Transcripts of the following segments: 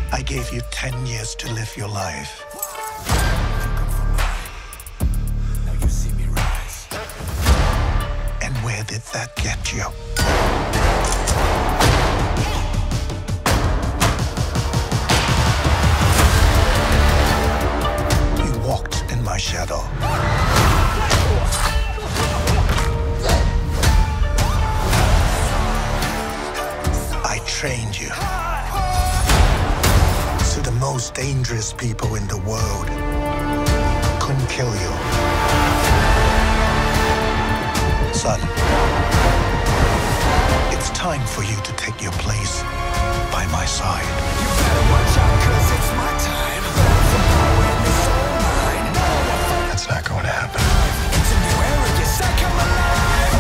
I gave you 10 years to live your life. Now you see me rise. And where did that get you? You walked in my shadow. I trained you. So the most dangerous people in the world couldn't kill you. Son, it's time for you to take your place by my side. You better watch out, 'cause it's my time. The power in this soul mine. That's not going to happen. It's a new era, yes, I come alive.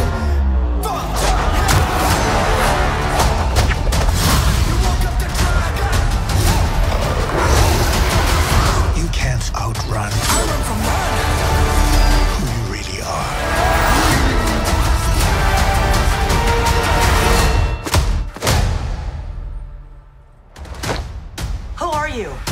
You woke up the dragon. You can't outrun I run from one. who you really are. Who are you?